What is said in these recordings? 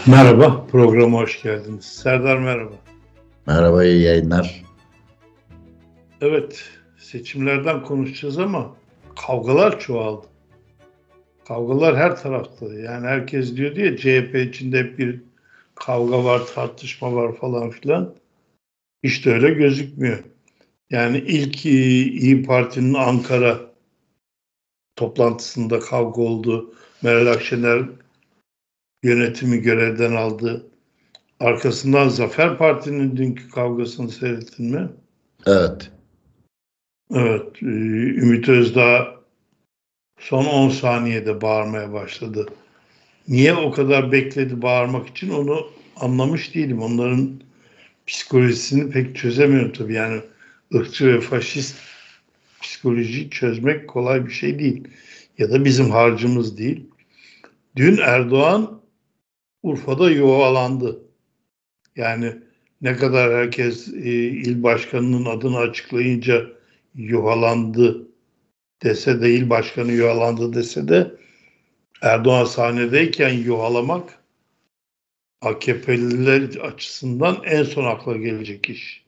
Merhaba, programa hoş geldiniz. Serdar merhaba. Merhaba, iyi yayınlar. Evet, seçimlerden konuşacağız ama kavgalar çoğaldı. Kavgalar her tarafta. Yani herkes diyor diye CHP içinde hep bir kavga var, tartışma var falan filan. Hiç de öyle gözükmüyor. Yani ilk İyi Parti'nin Ankara toplantısında kavga oldu. Meral Akşener yönetimi görevden aldı. Arkasından Zafer Parti'nin dünkü kavgasını seyrettin mi? Evet. Evet, Ümit Özdağ son 10 saniyede bağırmaya başladı. Niye o kadar bekledi bağırmak için onu anlamış değilim. Onların psikolojisini pek çözemiyorum tabii. Yani ırkçı ve faşist psikolojiyi çözmek kolay bir şey değil. Ya da bizim harcımız değil. Dün Erdoğan Urfa'da yuvalandı. Yani ne kadar herkes il başkanının adını açıklayınca yuvalandı dese de, il başkanı yuvalandı dese de, Erdoğan sahnedeyken yuhalamak AKP'liler açısından en son akla gelecek iş.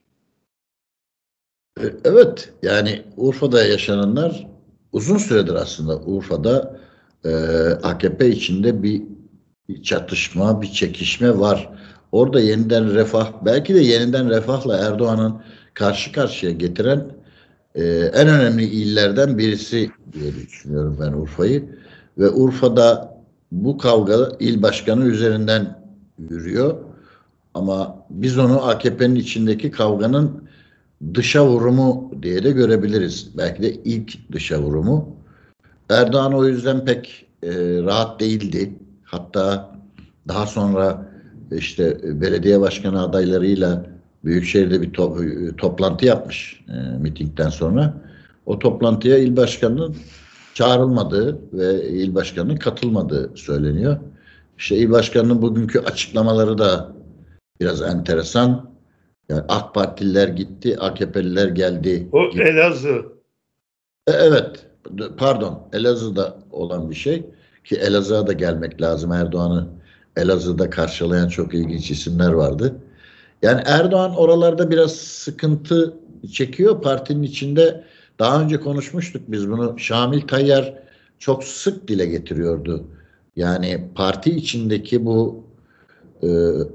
Evet, yani Urfa'da yaşananlar uzun süredir aslında Urfa'da AKP içinde bir çatışma, bir çekişme var. Orada yeniden refah, belki de yeniden refahla Erdoğan'ın karşı karşıya getiren en önemli illerden birisi diye düşünüyorum ben Urfa'yı. Ve Urfa'da bu kavga il başkanı üzerinden yürüyor. Ama biz onu AKP'nin içindeki kavganın dışa vurumu diye de görebiliriz. Belki de ilk dışa vurumu. Erdoğan o yüzden pek rahat değildi. Hatta daha sonra işte belediye başkanı adaylarıyla Büyükşehir'de bir toplantı yapmış mitingden sonra. O toplantıya il başkanının çağrılmadığı ve il başkanının katılmadığı söyleniyor. İşte il başkanının bugünkü açıklamaları da biraz enteresan. Yani AK Partililer gitti, AKP'liler geldi O gibi. Elazığ. Evet, pardon, Elazığ'da olan bir şey ki Elazığ'a da gelmek lazım. Erdoğan'ı Elazığ'da karşılayan çok ilginç isimler vardı. Yani Erdoğan oralarda biraz sıkıntı çekiyor. Partinin içinde daha önce konuşmuştuk biz bunu. Şamil Tayyar çok sık dile getiriyordu. Yani parti içindeki bu e,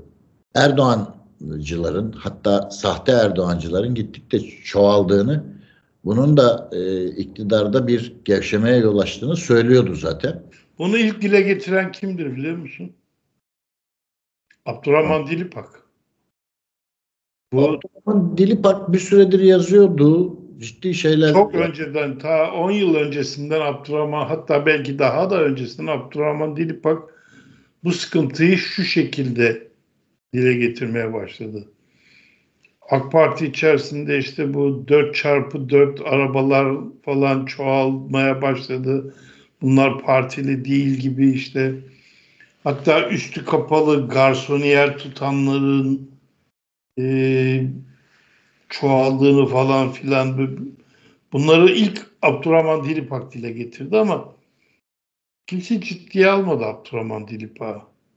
Erdoğancıların, hatta sahte Erdoğancıların gittikçe çoğaldığını, bunun da iktidarda bir gevşemeye yol açtığını söylüyordu zaten. Bunu ilk dile getiren kimdir biliyor musun? Abdurrahman Dilipak. Bu Abdurrahman Dilipak bir süredir yazıyordu. Ciddi şeyler. çok önceden, ta 10 yıl öncesinden Abdurrahman, hatta belki daha da öncesinden Abdurrahman Dilipak bu sıkıntıyı şu şekilde dile getirmeye başladı. AK Parti içerisinde işte bu 4x4 arabalar falan çoğalmaya başladı. Bunlar partili değil gibi işte. Hatta üstü kapalı garsoniyer tutanların e, çoğaldığını falan filan. Bunları ilk Abdurrahman Dilipak dile getirdi ama kimse ciddiye almadı Abdurrahman Dilipak'ı.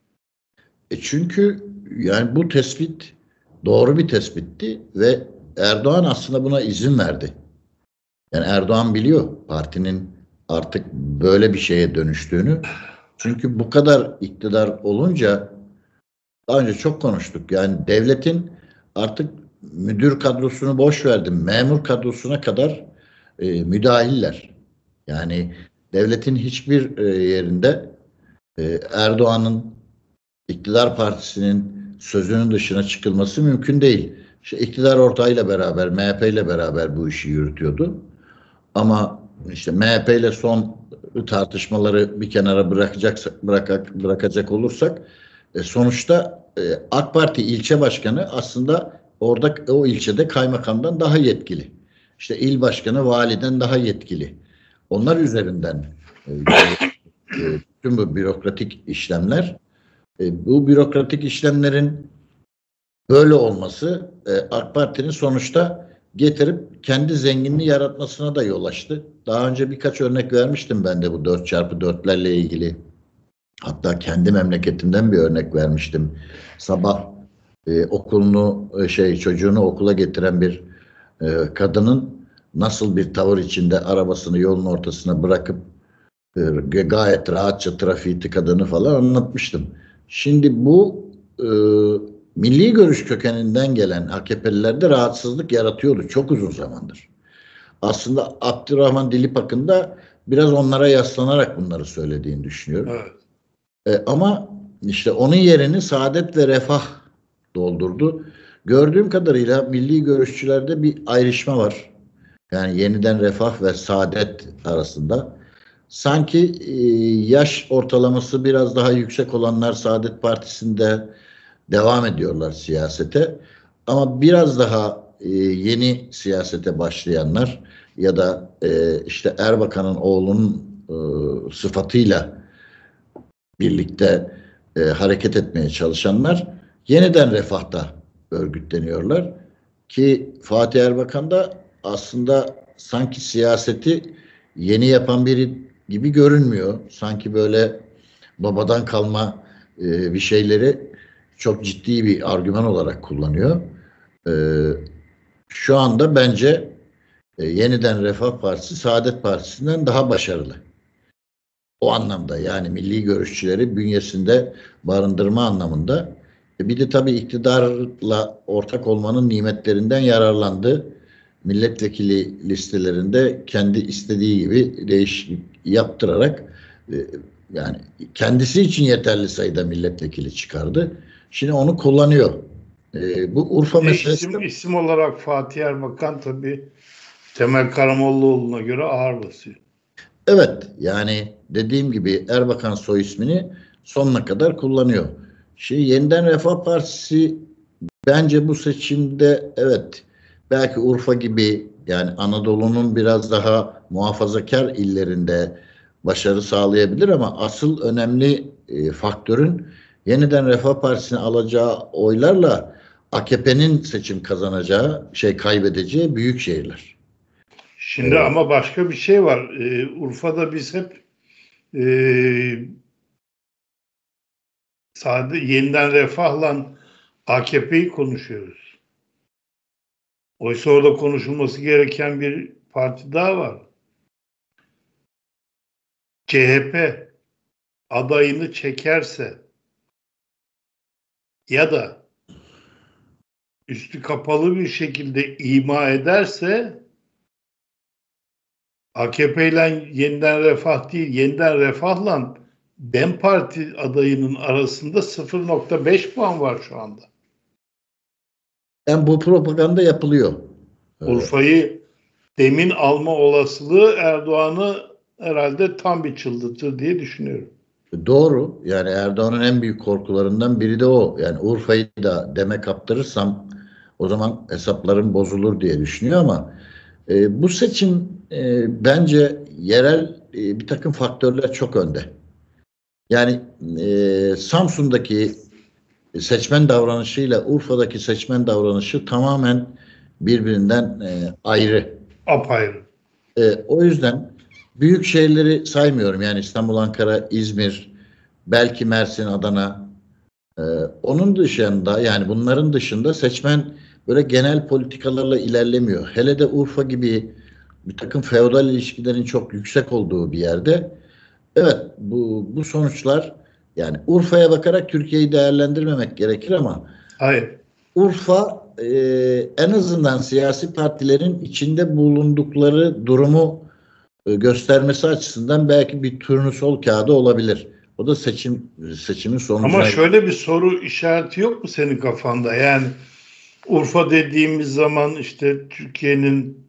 Çünkü yani bu tespit doğru bir tespitti ve Erdoğan aslında buna izin verdi. Yani Erdoğan biliyor partinin artık böyle bir şeye dönüştüğünü. Çünkü bu kadar iktidar olunca daha önce çok konuştuk. Yani devletin artık müdür kadrosunu boş verdim. Memur kadrosuna kadar müdahiller. Yani devletin hiçbir yerinde Erdoğan'ın iktidar partisinin sözünün dışına çıkılması mümkün değil. İşte iktidar ortağıyla beraber, MHP ile beraber bu işi yürütüyordu. Ama işte MHP ile son tartışmaları bir kenara bırakacak olursak sonuçta AK Parti ilçe başkanı aslında orada o ilçede kaymakamdan daha yetkili. İşte il başkanı validen daha yetkili. Onlar üzerinden bütün bu bürokratik işlemler, bu bürokratik işlemlerin böyle olması AK Parti'nin sonuçta getirip kendi zenginliği yaratmasına da yol açtı. Daha önce birkaç örnek vermiştim ben de bu 4x4'lerle ilgili. Hatta kendi memleketimden bir örnek vermiştim. Sabah çocuğunu okula getiren bir kadının nasıl bir tavır içinde arabasını yolun ortasına bırakıp gayet rahatça trafiği tıkadığını falan anlatmıştım. Şimdi bu e, milli görüş kökeninden gelen AKP'lilerde rahatsızlık yaratıyordu çok uzun zamandır. Aslında Abdurrahman Dilipak'ın da biraz onlara yaslanarak bunları söylediğini düşünüyorum. Evet. Ama işte onun yerini Saadet ve Refah doldurdu. Gördüğüm kadarıyla milli görüşçülerde bir ayrışma var. Yani yeniden Refah ve Saadet arasında. Sanki yaş ortalaması biraz daha yüksek olanlar Saadet Partisi'nde devam ediyorlar siyasete. Ama biraz daha yeni siyasete başlayanlar ya da işte Erbakan'ın oğlunun sıfatıyla birlikte hareket etmeye çalışanlar yeniden Refah'ta örgütleniyorlar. Ki Fatih Erbakan da aslında sanki siyaseti yeni yapan biri gibi görünmüyor. Sanki böyle babadan kalma bir şeyleri çok ciddi bir argüman olarak kullanıyor. E, Şu anda bence yeniden Refah Partisi Saadet Partisi'nden daha başarılı. O anlamda yani milli görüşçüleri bünyesinde barındırma anlamında. Bir de tabii iktidarla ortak olmanın nimetlerinden yararlandı. Milletvekili listelerinde kendi istediği gibi değişiklik yaptırarak e, yani kendisi için yeterli sayıda milletvekili çıkardı. Şimdi onu kullanıyor. Bu Urfa meselesi de İsim olarak Fatih Erbakan tabii Temel Karamollaoğlu'na göre ağır basıyor. evet, yani dediğim gibi Erbakan soy ismini sonuna kadar kullanıyor. Şimdi Yeniden Refah Partisi bence bu seçimde evet belki Urfa gibi yani Anadolu'nun biraz daha muhafazakar illerinde başarı sağlayabilir ama asıl önemli faktörün Yeniden Refah Partisi'ne alacağı oylarla AKP'nin seçim kazanacağı, kaybedeceği büyük şehirler. Şimdi ama başka bir şey var. Urfa'da biz hep sadece yeniden Refah'la AKP'yi konuşuyoruz. Oysa orada konuşulması gereken bir parti daha var. CHP adayını çekerse ya da üstü kapalı bir şekilde ima ederse AKP ile Yeniden Refah değil, Yeniden Refah'la DEM Parti adayının arasında 0,5 puan var şu anda. Yani bu propaganda yapılıyor. Urfa'yı demin alma olasılığı Erdoğan'ı herhalde tam bir çıldırtır diye düşünüyorum. Doğru. Yani Erdoğan'ın en büyük korkularından biri de o. Yani Urfa'yı da deme kaptırırsam o zaman hesaplarım bozulur diye düşünüyor ama bu seçim bence yerel bir takım faktörler çok önde. Yani Samsun'daki seçmen davranışıyla Urfa'daki seçmen davranışı tamamen birbirinden ayrı. Apayrı. O yüzden büyük şehirleri saymıyorum. Yani İstanbul, Ankara, İzmir, belki Mersin, Adana. Ee, Onun dışında yani bunların dışında seçmen böyle genel politikalarla ilerlemiyor. Hele de Urfa gibi bir takım feodal ilişkilerin çok yüksek olduğu bir yerde. Evet, bu sonuçlar yani Urfa'ya bakarak Türkiye'yi değerlendirmemek gerekir ama Hayır. Urfa en azından siyasi partilerin içinde bulundukları durumu göstermesi açısından belki bir turnusol kağıdı olabilir. O da seçimin Ama sonucuna. şöyle bir soru işareti yok mu senin kafanda? Yani Urfa dediğimiz zaman işte Türkiye'nin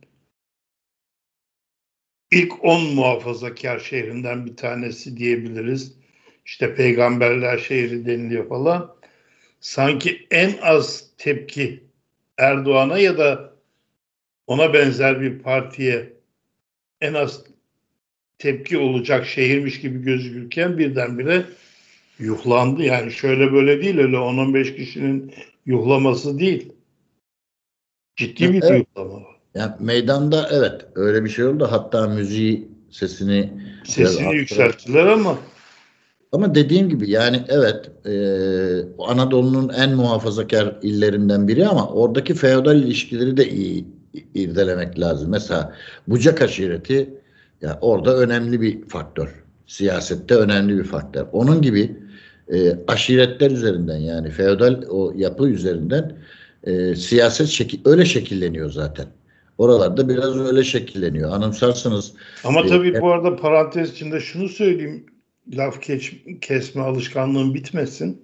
ilk 10 muhafazakar şehrinden bir tanesi diyebiliriz. İşte peygamberler şehri deniliyor falan. Sanki en az tepki Erdoğan'a ya da ona benzer bir partiye en az tepki olacak şehirmiş gibi gözükürken birdenbire yuhlandı. Yani şöyle böyle değil, öyle 10-15 kişinin yuhlaması değil. Ciddi bir Evet, yuhlama var. yani meydanda evet öyle bir şey oldu. Hatta müziği sesini biraz Sesini arttırarak yükselttiler ama Ama dediğim gibi yani evet Anadolu'nun en muhafazakar illerinden biri ama oradaki feodal ilişkileri de iyi irdelemek lazım. Mesela Bucak aşireti ya orada önemli bir faktör. Siyasette önemli bir faktör. Onun gibi aşiretler üzerinden yani feodal o yapı üzerinden siyaset öyle şekilleniyor zaten. Oralarda biraz öyle şekilleniyor. Anımsarsınız Ama e, tabii bu arada parantez içinde şunu söyleyeyim. Kesme alışkanlığın bitmesin.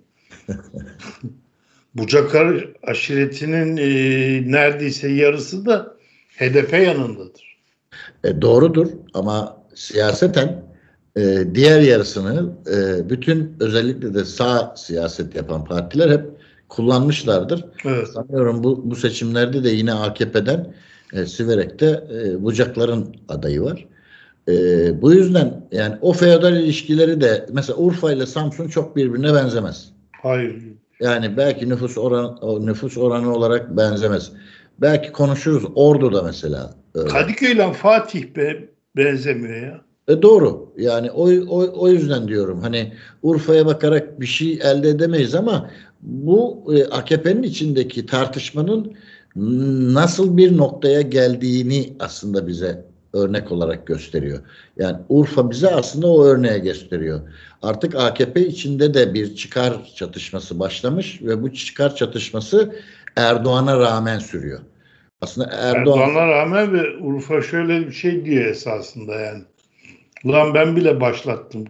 Bucakar aşiretinin neredeyse yarısı da HDP yanındadır. Doğrudur ama siyaseten diğer yarısını bütün özellikle de sağ siyaset yapan partiler hep kullanmışlardır. Evet. Sanıyorum bu seçimlerde de yine AKP'den Siverek'te Bucaklar'ın adayı var. Bu yüzden yani o feodal ilişkileri de mesela Urfa ile Samsun çok birbirine benzemez. Hayır. Yani belki nüfus oranı olarak benzemez. Belki konuşuruz Ordu'da mesela öyle. Kadıköy ile Fatih benzemiyor ya. Doğru. Yani o yüzden diyorum. Hani Urfa'ya bakarak bir şey elde edemeyiz ama bu AKP'nin içindeki tartışmanın nasıl bir noktaya geldiğini aslında bize örnek olarak gösteriyor. Yani Urfa bize aslında o örneğe gösteriyor. Artık AKP içinde de bir çıkar çatışması başlamış ve bu çıkar çatışması Erdoğan'a rağmen sürüyor. Aslında Erdoğan Erdoğan'a rağmen ve Urfa şöyle bir şey diyor esasında yani. Ulan ben bile başlattım.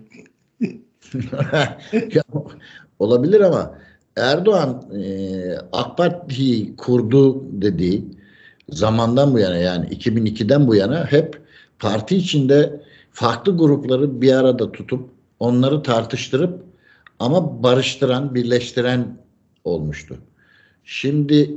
Ya, olabilir ama Erdoğan AK Parti'yi kurdu dediği zamandan bu yana yani 2002'den bu yana hep parti içinde farklı grupları bir arada tutup onları tartıştırıp ama barıştıran, birleştiren olmuştu. Şimdi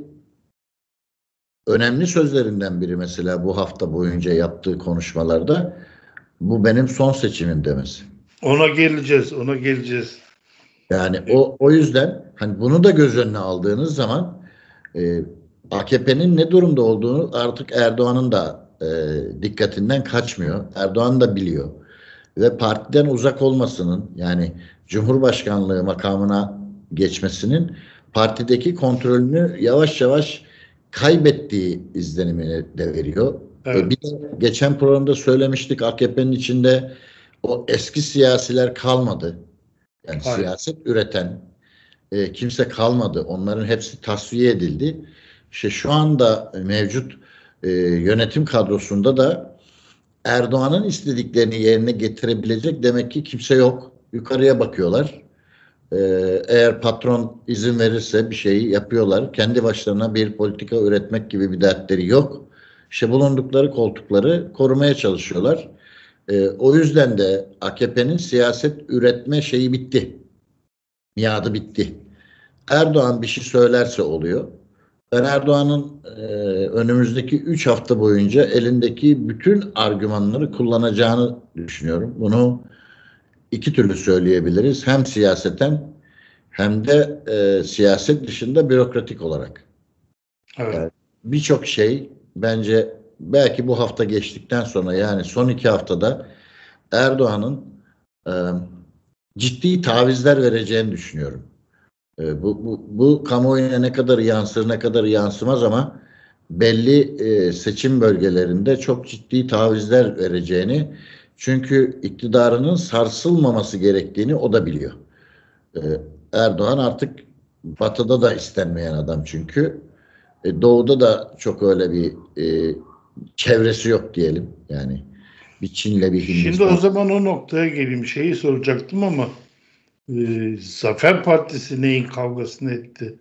önemli sözlerinden biri mesela bu hafta boyunca yaptığı konuşmalarda bu benim son seçimim demesi. Ona geleceğiz, ona geleceğiz. Yani o yüzden hani bunu da göz önüne aldığınız zaman e, AKP'nin ne durumda olduğunu artık Erdoğan'ın da dikkatinden kaçmıyor. Erdoğan da biliyor. Ve partiden uzak olmasının yani Cumhurbaşkanlığı makamına geçmesinin partideki kontrolünü yavaş yavaş kaybettiği izlenimini de veriyor. Evet, Bir de geçen programda söylemiştik AKP'nin içinde o eski siyasiler kalmadı. Yani hayır. siyaset üreten kimse kalmadı. Onların hepsi tasfiye edildi. İşte şu anda mevcut yönetim kadrosunda da Erdoğan'ın istediklerini yerine getirebilecek demek ki kimse yok. Yukarıya bakıyorlar. E, Eğer patron izin verirse bir şeyi yapıyorlar. Kendi başlarına bir politika üretmek gibi bir dertleri yok. İşte bulundukları koltukları korumaya çalışıyorlar. O yüzden de AKP'nin siyaset üretme şeyi bitti. Miadı bitti. Erdoğan bir şey söylerse oluyor. Ben Erdoğan'ın önümüzdeki 3 hafta boyunca elindeki bütün argümanları kullanacağını düşünüyorum. Bunu iki türlü söyleyebiliriz. Hem siyaseten hem de siyaset dışında bürokratik olarak. Evet. Yani birçok şey bence belki bu hafta geçtikten sonra yani son 2 haftada Erdoğan'ın e, ciddi tavizler vereceğini düşünüyorum. Bu kamuoyuna ne kadar yansır ne kadar yansımaz ama belli seçim bölgelerinde çok ciddi tavizler vereceğini çünkü iktidarının sarsılmaması gerektiğini o da biliyor. E, Erdoğan artık batıda da istenmeyen adam çünkü doğuda da çok öyle bir çevresi yok diyelim yani bir Çin'le bir Şimdi o Hindistan. zaman o noktaya geleyim. Şeyi soracaktım ama Zafer Partisi neyin kavgasını etti?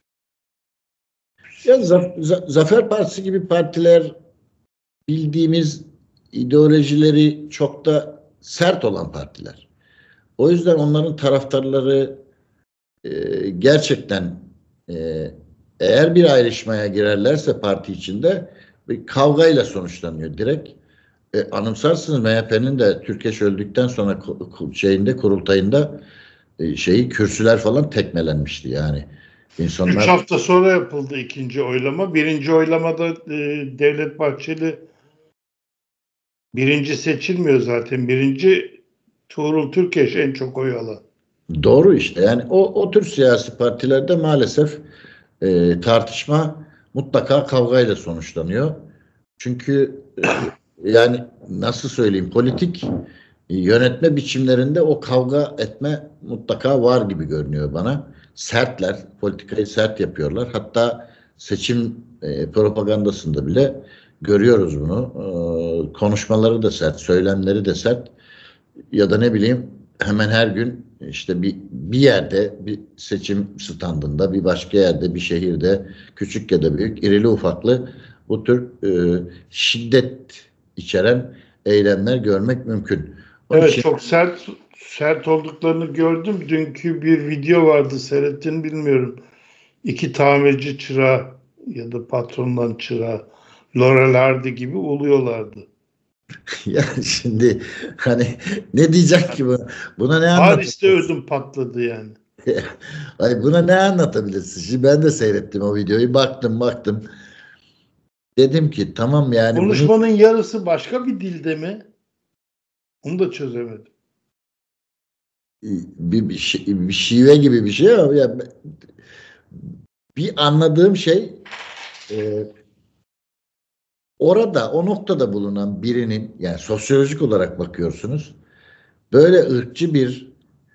Ya Zafer Partisi gibi partiler bildiğimiz ideolojileri çok da sert olan partiler. O yüzden onların taraftarları gerçekten e, eğer bir ayrışmaya girerlerse parti içinde bir kavgayla sonuçlanıyor direkt. Anımsarsınız MHP'nin de Türkeş öldükten sonra kurultayında kürsüler falan tekmelenmişti yani. 3 İnsanlar hafta sonra yapıldı ikinci oylama. Birinci oylamada Devlet Bahçeli birinci seçilmiyor zaten. Birinci Tuğrul Türkeş en çok oy alan. Doğru işte. Yani o tür siyasi partilerde maalesef tartışma mutlaka kavgayla sonuçlanıyor. Çünkü yani nasıl söyleyeyim, politik yönetme biçimlerinde o kavga etme mutlaka var gibi görünüyor bana. Sertler, politikayı sert yapıyorlar. Hatta seçim propagandasında bile görüyoruz bunu. Konuşmaları da sert, söylemleri de sert. Ya da ne bileyim, hemen her gün işte bir yerde, bir seçim standında, bir başka yerde, bir şehirde, küçük ya da büyük, irili ufaklı bu tür şiddet içeren eylemler görmek mümkün. Onun Evet, için çok sert olduklarını gördüm. Dünkü bir video vardı, seyrettiğini bilmiyorum. İki tamirci çırağı ya da patrondan çırağı Laurel Hardy gibi uluyorlardı. ya şimdi hani ne diyecek ki bu? Buna ne Paris'te anlatabilirsin? ödüm patladı yani. Ay, buna ne anlatabilirsin? Şimdi ben de seyrettim o videoyu. Baktım. Dedim ki tamam, yani bunu Konuşmanın yarısı başka bir dilde mi? Onu da çözemedim. bir şive gibi bir şey ama ya, bir anladığım şey, e, orada o noktada bulunan birinin, yani sosyolojik olarak bakıyorsunuz, böyle ırkçı bir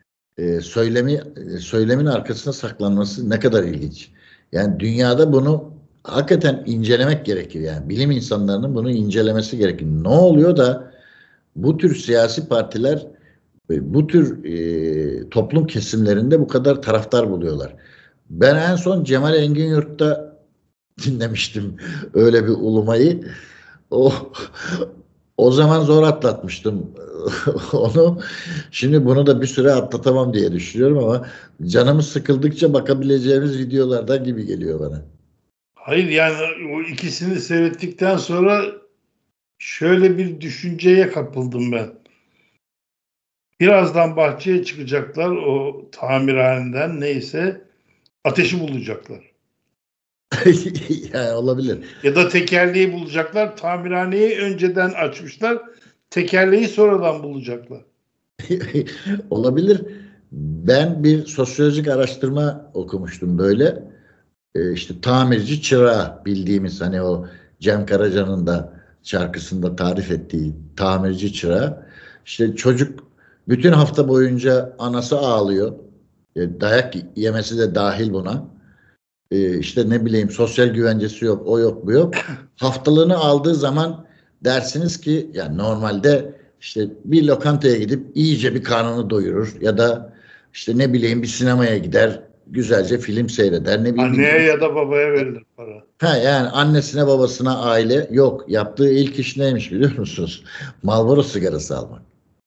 söylemin arkasına saklanması ne kadar ilginç. Yani dünyada bunu hakikaten incelemek gerekir, yani bilim insanlarının bunu incelemesi gerekir. Ne oluyor da bu tür siyasi partiler bu tür toplum kesimlerinde bu kadar taraftar buluyorlar? Ben en son Cemal Engin Yurt'ta dinlemiştim öyle bir ulumayı. O o zaman zor atlatmıştım onu. Şimdi bunu da bir süre atlatamam diye düşünüyorum ama canımız sıkıldıkça bakabileceğimiz videolardan gibi geliyor bana. Hayır, yani o ikisini seyrettikten sonra şöyle bir düşünceye kapıldım ben. Birazdan bahçeye çıkacaklar, o tamirhaneden neyse, ateşi bulacaklar. Yani olabilir. Ya da tekerleği bulacaklar. Tamirhaneyi önceden açmışlar. Tekerleği sonradan bulacaklar. Olabilir. Ben bir sosyolojik araştırma okumuştum böyle. İşte tamirci çırağı, bildiğimiz hani o Cem Karaca'nın da şarkısında tarif ettiği tamirci çırağı. İşte çocuk bütün hafta boyunca anası ağlıyor. Dayak yemesi de dahil buna. İşte ne bileyim, sosyal güvencesi yok, o yok, bu yok. Haftalığını aldığı zaman dersiniz ki, yani normalde işte bir lokantaya gidip iyice bir karnını doyurur ya da işte ne bileyim bir sinemaya gider, güzelce film seyreder, ne bileyim Anneye ya da babaya verilir para. ha, yani annesine babasına, aile yok. Yaptığı ilk iş neymiş biliyor musunuz? Marlboro sigarası almak.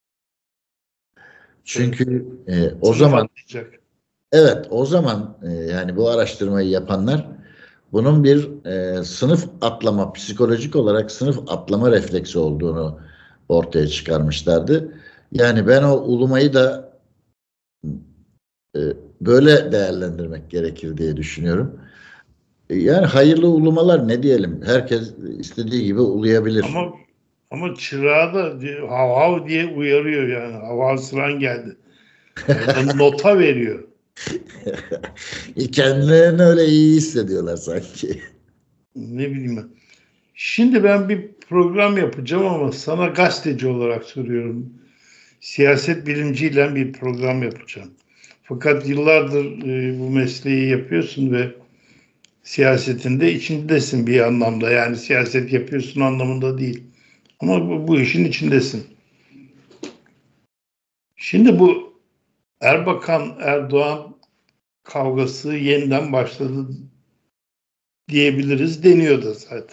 Evet. Çünkü o Sınıf zaman, atlayacak. evet, o zaman yani bu araştırmayı yapanlar bunun bir sınıf atlama, psikolojik olarak sınıf atlama refleksi olduğunu ortaya çıkarmışlardı. Yani ben o ulumayı da e, böyle değerlendirmek gerekir diye düşünüyorum. Yani hayırlı ulumalar ne diyelim? Herkes istediği gibi uluyabilir. Ama çırağı da hav hav diye uyarıyor yani. Hav hav sıran geldi. Orada nota veriyor. Kendilerini öyle iyi hissediyorlar sanki. Ne bileyim ben. Şimdi ben bir program yapacağım ama sana gazeteci olarak soruyorum. Siyaset bilimciyle bir program yapacağım. Fakat yıllardır bu mesleği yapıyorsun ve siyasetin de içindesin bir anlamda. Yani siyaset yapıyorsun anlamında değil. Ama bu işin içindesin. Şimdi bu Erbakan Erdoğan kavgası yeniden başladı diyebiliriz, deniyor da zaten.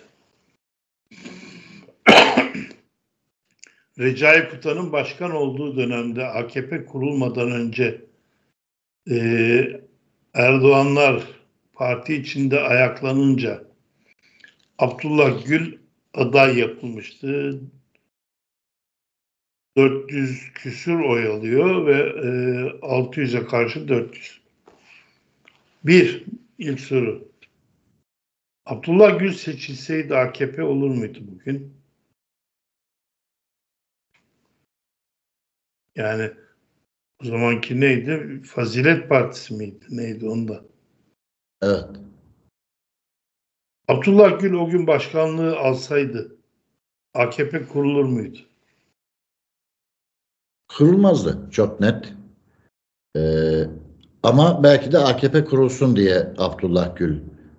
Recai Kutan'ın başkan olduğu dönemde, AKP kurulmadan önce, e, Erdoğanlar parti içinde ayaklanınca Abdullah Gül aday yapılmıştı. 400 küsür oy alıyor ve 600'e karşı 400. İlk soru. Abdullah Gül seçilseydi AKP olur muydu bugün? Yani o zamanki neydi? Fazilet Partisi miydi? Neydi onda? Evet. Abdullah Gül o gün başkanlığı alsaydı AKP kurulur muydu? Kurulmazdı. Çok net. Ee, Ama belki de AKP kurulsun diye Abdullah Gül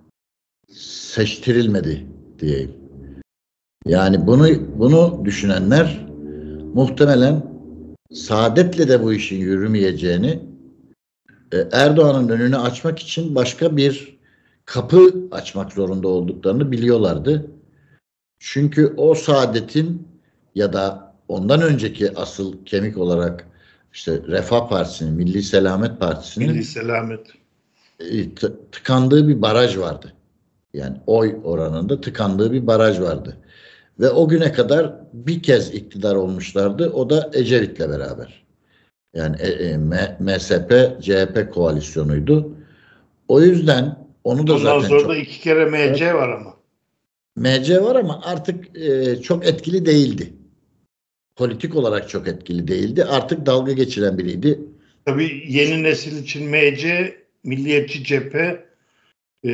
seçtirilmedi diyeyim. Yani bunu düşünenler muhtemelen Saadet'le de bu işin yürümeyeceğini, Erdoğan'ın önünü açmak için başka bir kapı açmak zorunda olduklarını biliyorlardı. Çünkü o Saadet'in ya da ondan önceki asıl kemik olarak işte Refah Partisi'nin, Milli Selamet Milli Partisi'nin Selamet. tıkandığı bir baraj vardı. Yani oy oranında tıkandığı bir baraj vardı. Ve o güne kadar bir kez iktidar olmuşlardı. O da Ecevit'le beraber. Yani MSP, CHP koalisyonuydu. O yüzden onu da Ondan zaten sonra çok da 2 kere MC var ama. MC var ama artık çok etkili değildi. Politik olarak çok etkili değildi. Artık dalga geçiren biriydi. Tabii yeni nesil için MC, Milliyetçi Cephe, e,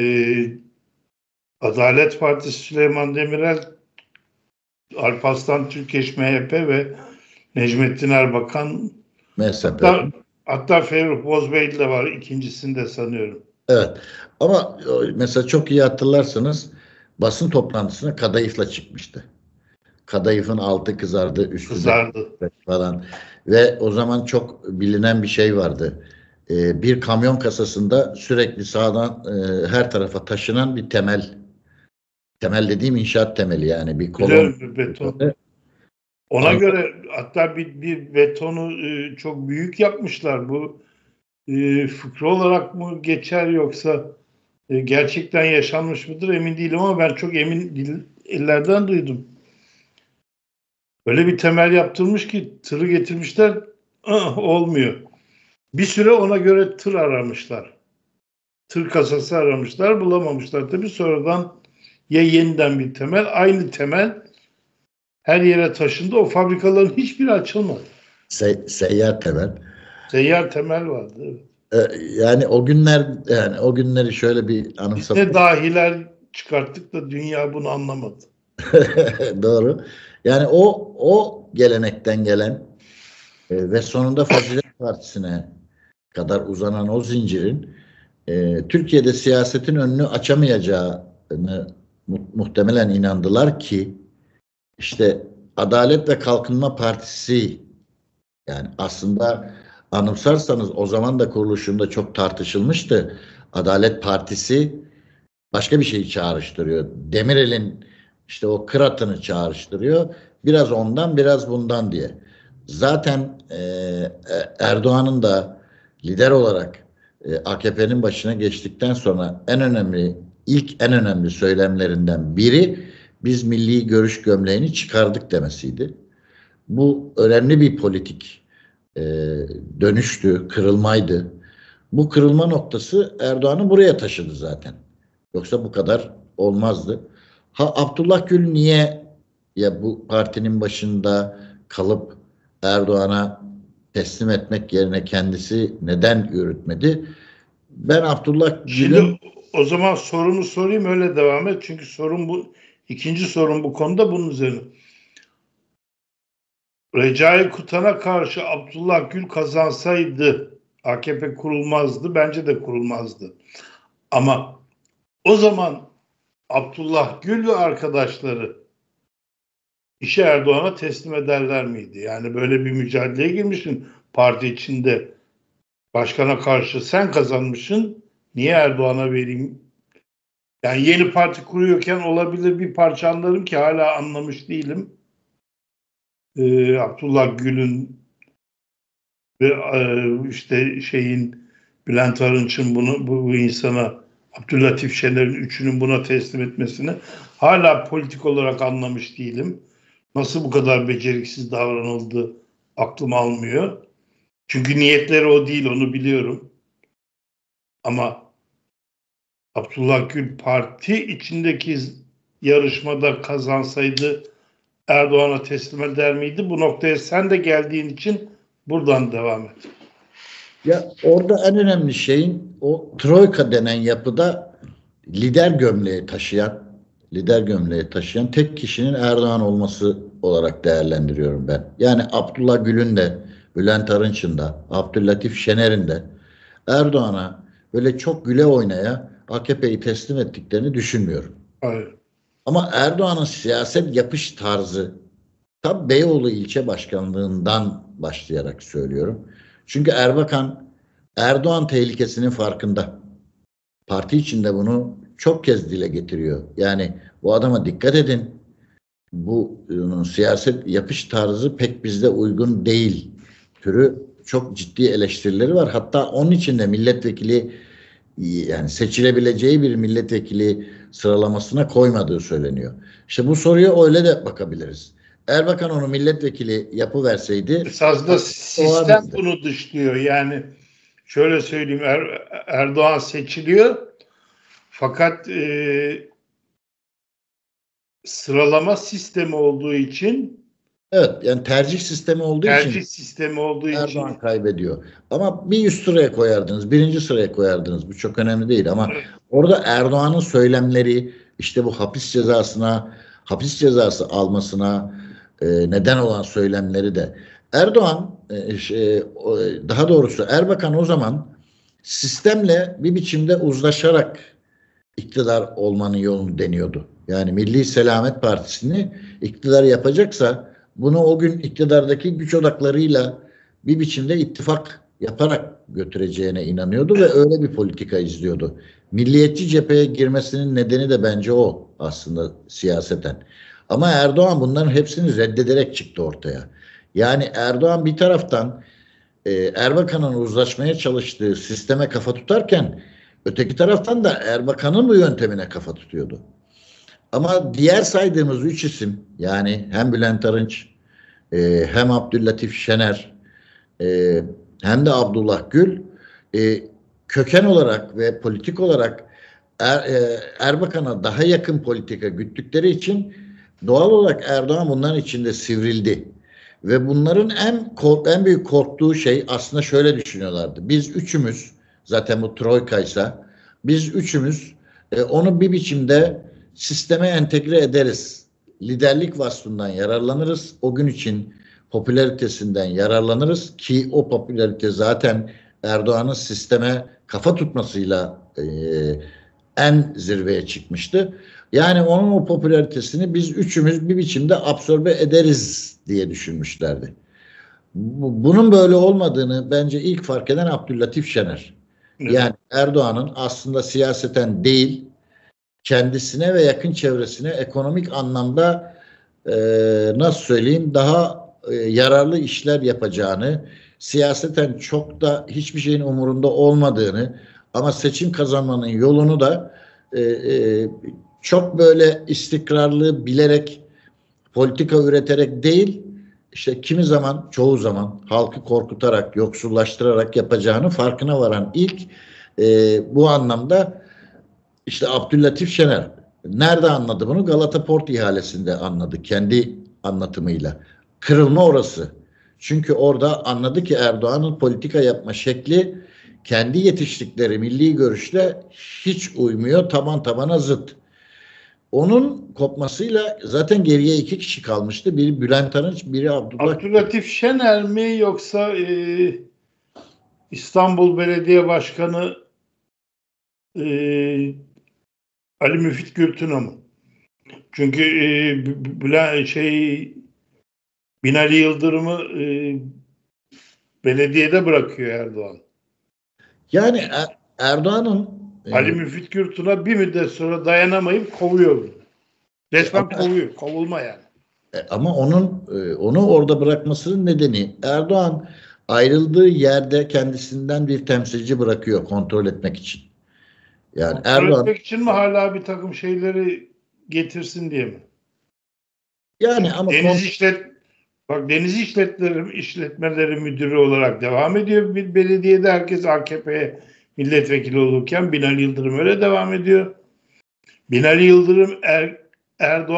Adalet Partisi Süleyman Demirel, Alparslan Türkeş MHP ve Necmettin Erbakan, MSP. hatta Ferruh Bozbeyli de var ikincisinde sanıyorum. Evet. Ama mesela çok iyi hatırlarsanız basın toplantısına kadayıfla çıkmıştı. Kadayıfın altı kızardı, üstü de Kızardı. falan. Ve o zaman çok bilinen bir şey vardı. Bir kamyon kasasında sürekli sağdan her tarafa taşınan bir temel. Temel dediğim inşaat temeli, yani bir kolon. Biliyorum, bir beton. Ona göre hatta bir betonu çok büyük yapmışlar. Bu fıkra olarak mı geçer yoksa gerçekten yaşanmış mıdır emin değilim ama ben çok emin ellerden duydum. Öyle bir temel yaptırmış ki tırı getirmişler, olmuyor. Bir süre ona göre tır aramışlar. Tır kasası aramışlar, bulamamışlar. Tabii sonradan ya yeniden bir temel, aynı temel her yere taşındı. O fabrikaların hiçbiri açılmadı. Seyyar temel. Seyyar temel vardı. Evet. Yani o günleri şöyle bir Biz ne anımsatmak. dahiler çıkarttık da dünya bunu anlamadı. Doğru. Yani o gelenekten gelen ve sonunda Fazilet Partisi'ne kadar uzanan o zincirin Türkiye'de siyasetin önünü açamayacağını muhtemelen inandılar ki işte Adalet ve Kalkınma Partisi, yani aslında anımsarsanız o zaman da kuruluşunda çok tartışılmıştı. Adalet Partisi başka bir şeyi çağrıştırıyor. Demirel'in işte o kıratını çağrıştırıyor. Biraz ondan biraz bundan diye. Zaten Erdoğan'ın da lider olarak AKP'nin başına geçtikten sonra en önemli söylemlerinden biri biz milli görüş gömleğini çıkardık demesiydi. Bu önemli bir politik e, dönüştü, kırılmaydı. Bu kırılma noktası Erdoğan'ı buraya taşıdı zaten. Yoksa bu kadar olmazdı. Abdullah Gül niye ya bu partinin başında kalıp Erdoğan'a teslim etmek yerine kendisi neden yürütmedi? Ben Abdullah Gül'ün Şimdi o zaman sorumu sorayım, öyle devam et. Çünkü sorun bu. İkinci sorun bu konuda bunun üzerine. Recai Kutan'a karşı Abdullah Gül kazansaydı AKP kurulmazdı. Bence de kurulmazdı. Ama o zaman Abdullah Gül ve arkadaşları işi Erdoğan'a teslim ederler miydi? Yani böyle bir mücadeleye girmişsin parti içinde. Başkana karşı sen kazanmışsın. Niye Erdoğan'a vereyim? Yani yeni parti kuruyorken olabilir bir parça anlarım ki hala anlamış değilim. Abdullah Gül'ün ve işte Bülent Arınç'ın bu insana, Abdülatif Şener'in üçünün buna teslim etmesini hala politik olarak anlamış değilim. Nasıl bu kadar beceriksiz davranıldı aklım almıyor. Çünkü niyetleri o değil, onu biliyorum. Ama Abdullah Gül parti içindeki yarışmada kazansaydı Erdoğan'a teslim eder miydi? Bu noktaya sen de geldiğin için Buradan devam et. Ya orada en önemli şeyin o troika denen yapıda lider gömleği taşıyan tek kişinin Erdoğan olması olarak değerlendiriyorum ben. Yani Abdullah Gül'ün de, Bülent Arınç'ın da, Abdüllatif Şener'in de Erdoğan'a böyle çok güle oynaya AKP'yi teslim ettiklerini düşünmüyorum. Hayır. Ama Erdoğan'ın siyaset yapış tarzı tam Beyoğlu ilçe başkanlığından başlayarak söylüyorum. Çünkü Erbakan Erdoğan tehlikesinin farkında. Parti içinde bunu çok kez dile getiriyor. Yani bu adama dikkat edin. Bu siyaset yapış tarzı pek bizde uygun değil türü çok ciddi eleştirileri var. Hatta onun için de milletvekili yani seçilebileceği bir milletvekili sıralamasına koymadığı söyleniyor. İşte bu soruya öyle de bakabiliriz. Erbakan onu milletvekili yapıverseydi Esasında sistem bunu dışlıyor. Yani şöyle söyleyeyim, Erdoğan seçiliyor fakat sıralama sistemi olduğu için, evet, yani tercih sistemi olduğu için Erdoğan kaybediyor. Ama bir üst sıraya koyardınız, birinci sıraya koyardınız. Bu çok önemli değil ama evet, orada Erdoğan'ın söylemleri işte bu hapis cezası almasına neden olan söylemleri de Erdoğan daha doğrusu Erbakan o zaman sistemle bir biçimde uzlaşarak iktidar olmanın yolunu deniyordu. Yani Milli Selamet Partisi'ni iktidar yapacaksa bunu o gün iktidardaki güç odaklarıyla bir biçimde ittifak yaparak götüreceğine inanıyordu ve öyle bir politika izliyordu. Milliyetçi cepheye girmesinin nedeni de bence o aslında siyaseten. Ama Erdoğan bunların hepsini reddederek çıktı ortaya. Yani Erdoğan bir taraftan Erbakan'ın uzlaşmaya çalıştığı sisteme kafa tutarken öteki taraftan da Erbakan'ın bu yöntemine kafa tutuyordu. Ama diğer saydığımız üç isim yani hem Bülent Arınç hem Abdüllatif Şener hem de Abdullah Gül köken olarak ve politik olarak Erbakan'a daha yakın politika güttükleri için doğal olarak Erdoğan bunların içinde sivrildi. Ve bunların en büyük korktuğu şey aslında şöyle düşünüyorlardı. Biz üçümüz zaten bu troikaysa biz üçümüz onu bir biçimde sisteme entegre ederiz. Liderlik vasfından yararlanırız. O gün için popülaritesinden yararlanırız ki o popülarite zaten Erdoğan'ın sisteme kafa tutmasıyla en zirveye çıkmıştı. Yani onun o popülaritesini biz üçümüz bir biçimde absorbe ederiz diye düşünmüşlerdi. Bunun böyle olmadığını bence ilk fark eden Abdüllatif Şener. evet. Yani Erdoğan'ın aslında siyaseten değil, kendisine ve yakın çevresine ekonomik anlamda nasıl söyleyeyim daha yararlı işler yapacağını, siyaseten çok da hiçbir şeyin umurunda olmadığını ama seçim kazanmanın yolunu da çok böyle istikrarlı bilerek politika üreterek değil işte kimi zaman çoğu zaman halkı korkutarak yoksullaştırarak yapacağını farkına varan ilk bu anlamda işte Abdüllatif Şener. Nerede anladı bunu? Galata Port ihalesinde anladı kendi anlatımıyla. Kırılma orası. Çünkü orada anladı ki Erdoğan'ın politika yapma şekli kendi yetiştikleri milli görüşle hiç uymuyor. Taban tabana zıt. Onun kopmasıyla zaten geriye iki kişi kalmıştı. Biri Bülent Arınç, biri Abdüllatif Şener mi yoksa İstanbul Belediye Başkanı Ali Müfit Gürtün'ü mü? Çünkü Binali Yıldırım'ı belediyede bırakıyor Erdoğan. Yani Erdoğan'ın Ali Müfit Gürtün'e bir müddet sonra dayanamayıp kovuyor. Resmen kovuyor. Kovulma yani. Ama onu orada bırakmasının nedeni Erdoğan ayrıldığı yerde kendisinden bir temsilci bırakıyor kontrol etmek için. Yani kontrol Erdoğan etmek için mi hala bir takım şeyleri getirsin diye mi? Yani ama Deniz İşletmeleri Müdürü olarak devam ediyor. Bir belediyede herkes AKP'ye milletvekili olurken Binali Yıldırım öyle devam ediyor. Binali Yıldırım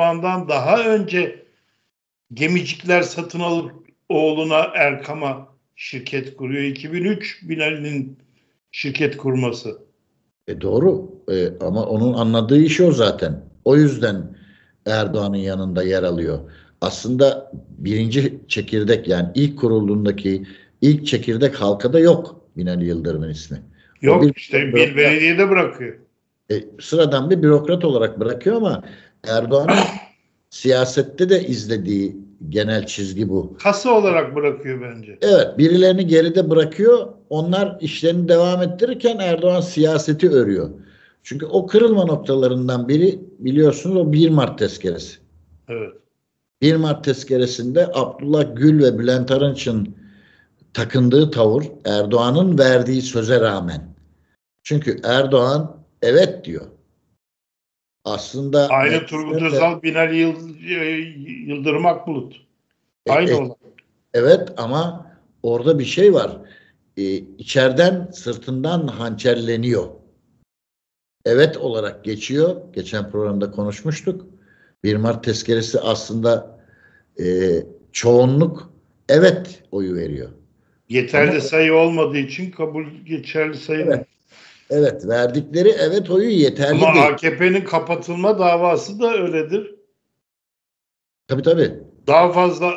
Erdoğan'dan daha önce gemicikler satın alıp oğluna Erkam'a şirket kuruyor. 2003 Binali'nin şirket kurması. Doğru. Ama onun anladığı iş o zaten. O yüzden Erdoğan'ın yanında yer alıyor. Aslında birinci çekirdek, yani ilk kurulduğundaki ilk çekirdek halkada yok Binali Yıldırım'ın ismi. O Yok işte bir belediyede bırakıyor. Sıradan bir bürokrat olarak bırakıyor ama Erdoğan'ın siyasette de izlediği genel çizgi bu. Kasa olarak bırakıyor bence. Evet, birilerini geride bırakıyor. Onlar işlerini devam ettirirken Erdoğan siyaseti örüyor. Çünkü o kırılma noktalarından biri, biliyorsunuz, o 1 Mart tezkeresi. Evet. 1 Mart tezkeresinde Abdullah Gül ve Bülent Arınç'ın takındığı tavır, Erdoğan'ın verdiği söze rağmen. Çünkü Erdoğan evet diyor. Aslında Aynı Turgut Özal, Binali Yıldırım Akbulut. Aynı olan. evet, ama orada bir şey var. İçeriden sırtından hançerleniyor. Evet olarak geçiyor. Geçen programda konuşmuştuk. 1 Mart tezkeresi aslında çoğunluk evet oyu veriyor. Yeterli Ama, sayı olmadığı için kabul geçerli sayılmıyor. evet, evet, verdikleri evet oyu yeterli Ama değil. AKP'nin kapatılma davası da öyledir. Tabii tabii. Daha fazla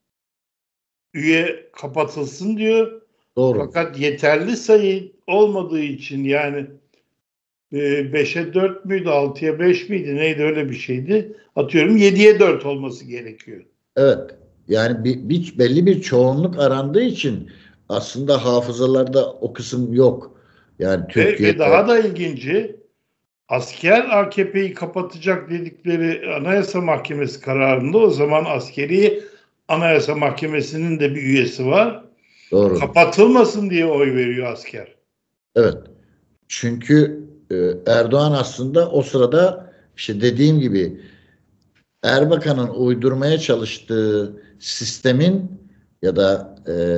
üye kapatılsın diyor. Doğru. Fakat yeterli sayı olmadığı için, yani 5'e 4 müydü, 6'ya 5 miydi, neydi, öyle bir şeydi. Atıyorum 7'ye 4 olması gerekiyor. Evet. Yani belli bir çoğunluk arandığı için aslında hafızalarda o kısım yok. Yani Ve Türkiye'de daha da ilginci, asker AKP'yi kapatacak dedikleri Anayasa Mahkemesi kararında, o zaman askeri Anayasa Mahkemesi'nin de bir üyesi var. doğru. Kapatılmasın diye oy veriyor asker. Evet. Çünkü Erdoğan aslında o sırada, işte dediğim gibi, Erbakan'ın uydurmaya çalıştığı sistemin ya da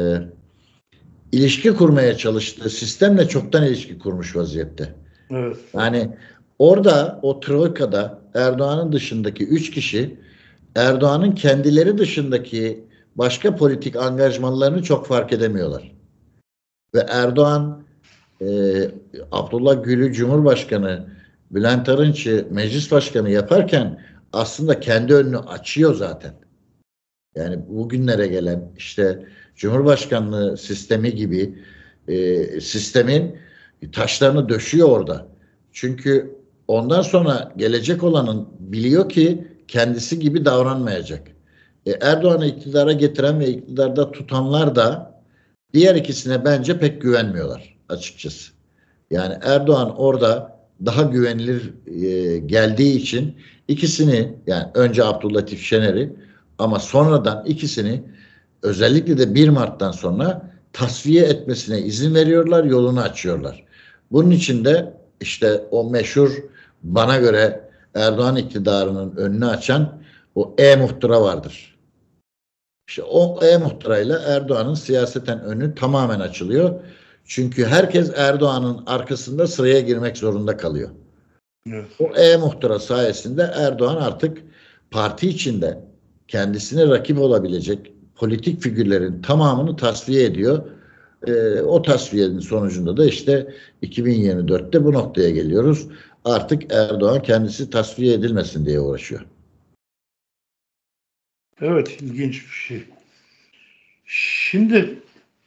ilişki kurmaya çalıştığı sistemle çoktan ilişki kurmuş vaziyette. Evet. Yani orada, o troikada Erdoğan'ın dışındaki 3 kişi Erdoğan'ın kendileri dışındaki başka politik angajmanlarını çok fark edemiyorlar. Ve Erdoğan Abdullah Gül'ü Cumhurbaşkanı, Bülent Arınç'ı Meclis Başkanı yaparken aslında kendi önünü açıyor zaten. Yani bugünlere gelen işte Cumhurbaşkanlığı sistemi gibi sistemin taşlarını döşüyor orada. Çünkü ondan sonra gelecek olanın biliyor ki kendisi gibi davranmayacak. Erdoğan'ı iktidara getiren ve iktidarda tutanlar da diğer ikisine bence pek güvenmiyorlar açıkçası. Yani Erdoğan orada daha güvenilir geldiği için ikisini, yani önce Abdüllatif Şener'i ama sonradan ikisini, özellikle de 1 Mart'tan sonra tasfiye etmesine izin veriyorlar, yolunu açıyorlar. Bunun için de işte o meşhur, bana göre Erdoğan iktidarının önünü açan o E-Muhtıra vardır. İşte o E-Muhtırayla Erdoğan'ın siyaseten önü tamamen açılıyor. Çünkü herkes Erdoğan'ın arkasında sıraya girmek zorunda kalıyor. Evet. O E-Muhtıra sayesinde Erdoğan artık parti içinde kendisine rakip olabilecek politik figürlerin tamamını tasfiye ediyor. O tasfiyenin sonucunda da işte 2024'te bu noktaya geliyoruz. Artık Erdoğan kendisi tasfiye edilmesin diye uğraşıyor. Evet, ilginç bir şey. Şimdi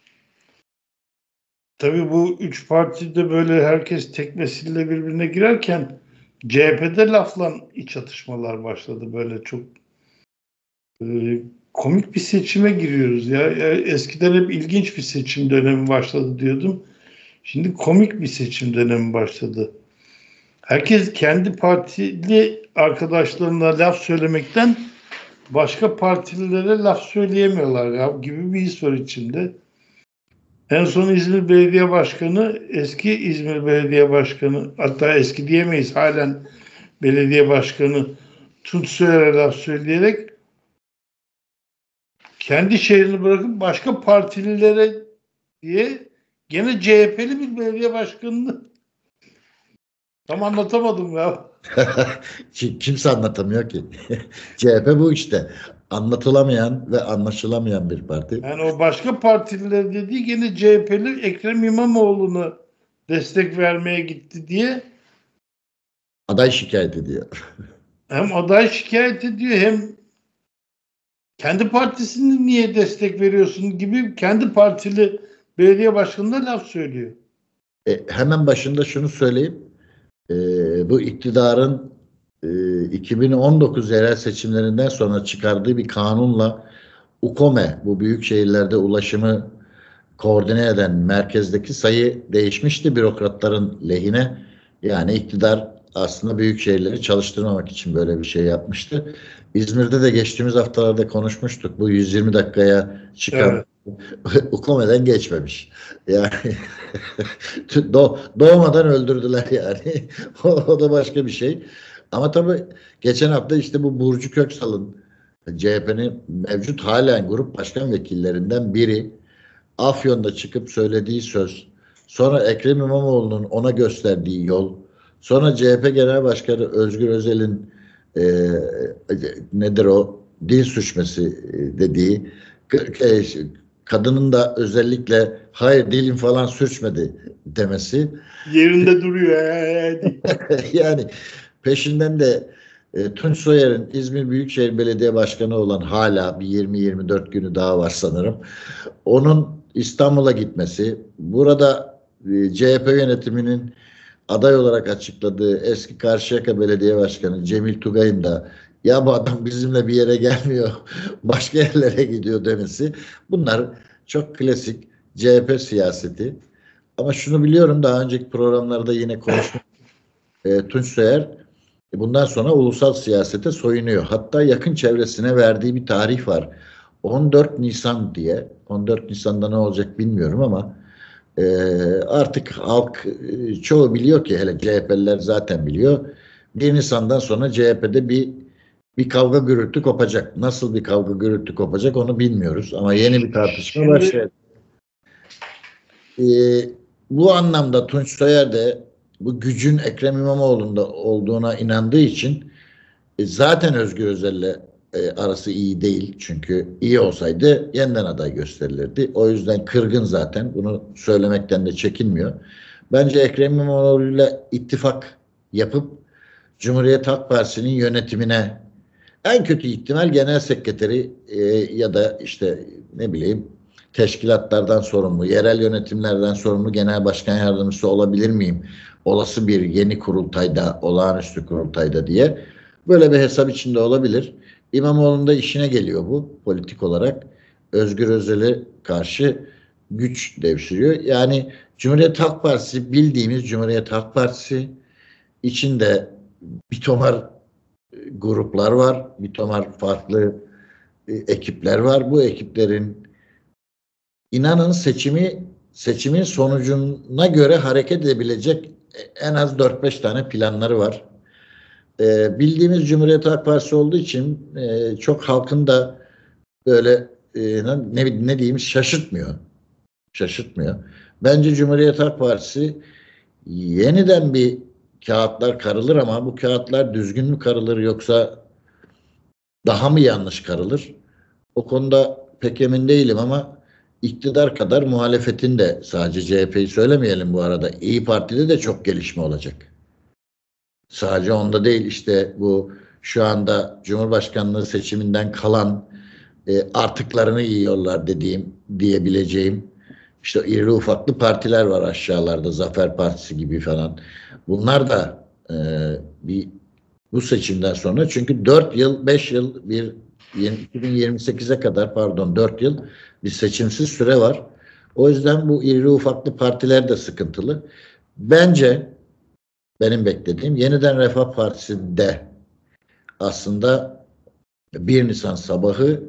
tabii bu 3 partide böyle herkes tekmesiyle birbirine girerken CHP'de lafla iç atışmalar başladı. Böyle çok komik bir seçime giriyoruz ya. Eskiden hep ilginç bir seçim dönemi başladı diyordum. Şimdi komik bir seçim dönemi başladı. Herkes kendi partili arkadaşlarına laf söylemekten başka partililere laf söyleyemiyorlar ya gibi bir his var içinde. En son İzmir Belediye Başkanı, eski İzmir Belediye Başkanı, hatta eski diyemeyiz, halen belediye başkanı Tunç Soyer'e laf söyleyerek kendi şehrini bırakıp başka partililere diye gene CHP'li bir belediye başkanını tam anlatamadım ya. Kimse anlatamıyor ki. CHP bu işte. anlatılamayan ve anlaşılamayan bir parti. Yani o başka partililer dediği gene CHP'li Ekrem İmamoğlu'na destek vermeye gitti diye Aday şikayet ediyor. hem aday şikayet ediyor hem kendi partisini niye destek veriyorsun gibi kendi partili belediye başkanına laf söylüyor. Hemen başında şunu söyleyeyim. Bu iktidarın 2019 yerel seçimlerinden sonra çıkardığı bir kanunla UKOME, bu büyük şehirlerde ulaşımı koordine eden merkezdeki sayı değişmişti bürokratların lehine. Yani iktidar aslında büyük şehirleri çalıştırmamak için böyle bir şey yapmıştı. İzmir'de de geçtiğimiz haftalarda konuşmuştuk. Bu 120 dakikaya çıkan Evet. UKOME'den geçmemiş. Yani doğmadan öldürdüler yani. O da başka bir şey. Ama tabii geçen hafta işte bu Burcu Köksal'ın, CHP'nin mevcut halen grup başkan vekillerinden biri, Afyon'da çıkıp söylediği söz, sonra Ekrem İmamoğlu'nun ona gösterdiği yol, sonra CHP Genel Başkanı Özgür Özel'in e, nedir o dil sürçmesi dediği, e, kadının da özellikle hayır dilim falan sürçmedi demesi. Yerinde duruyor. Yani peşinden de Tunç Soyer'in İzmir Büyükşehir Belediye Başkanı olan, hala bir 20-24 günü daha var sanırım, onun İstanbul'a gitmesi, burada CHP yönetiminin aday olarak açıkladığı eski Karşıyaka Belediye Başkanı Cemil Tugay'ın da ya bu adam bizimle bir yere gelmiyor, başka yerlere gidiyor demesi, bunlar çok klasik CHP siyaseti. Ama şunu biliyorum, daha önceki programlarda yine konuştuk. Tunç Soyer bundan sonra ulusal siyasete soyunuyor. Hatta yakın çevresine verdiği bir tarih var. 14 Nisan diye. 14 Nisan'da ne olacak bilmiyorum ama artık halk çoğu biliyor ki, hele CHP'liler zaten biliyor. 1 Nisan'dan sonra CHP'de bir kavga gürültü kopacak. Nasıl bir kavga gürültü kopacak onu bilmiyoruz ama yeni bir tartışma başlayacak. Bu anlamda Tunç Soyer de bu gücün Ekrem İmamoğlu'nda olduğuna inandığı için zaten Özgür Özel'le arası iyi değil. Çünkü iyi olsaydı yeniden aday gösterilirdi. O yüzden kırgın zaten. Bunu söylemekten de çekinmiyor. Bence Ekrem İmamoğlu'yla ittifak yapıp Cumhuriyet Halk Partisi'nin yönetimine, en kötü ihtimal genel sekreteri ya da işte ne bileyim teşkilatlardan sorumlu, yerel yönetimlerden sorumlu genel başkan yardımcısı olabilir miyim? Olası bir yeni kurultayda, olağanüstü kurultayda diye böyle bir hesap içinde olabilir. İmamoğlu'nun da işine geliyor bu politik olarak. Özgür Özel'e karşı güç devşiriyor. Yani Cumhuriyet Halk Partisi, bildiğimiz Cumhuriyet Halk Partisi içinde bir tomar gruplar var, bir tomar farklı ekipler var. Bu ekiplerin, inanın, seçimin sonucuna göre hareket edebilecek en az 4-5 tane planları var. Bildiğimiz Cumhuriyet Halk Partisi olduğu için çok halkın da böyle ne diyeyim, şaşırtmıyor. Şaşırtmıyor. Bence Cumhuriyet Halk Partisi yeniden bir kağıtlar karılır ama bu kağıtlar düzgün mü karılır yoksa daha mı yanlış karılır? O konuda pek emin değilim ama iktidar kadar muhalefetin de, sadece CHP'yi söylemeyelim bu arada, İyi Parti'de de çok gelişme olacak. Sadece onda değil, işte bu şu anda Cumhurbaşkanlığı seçiminden kalan artıklarını yiyorlar diyebileceğim işte iri ufaklı partiler var aşağılarda, Zafer Partisi gibi falan. Bunlar da bu seçimden sonra, çünkü 4 yıl 5 yıl 2028'e kadar, pardon, 4 yıl bir seçimsiz süre var. O yüzden bu iri ufaklı partiler de sıkıntılı. Bence benim beklediğim, Yeniden Refah Partisi'nde aslında 1 Nisan sabahı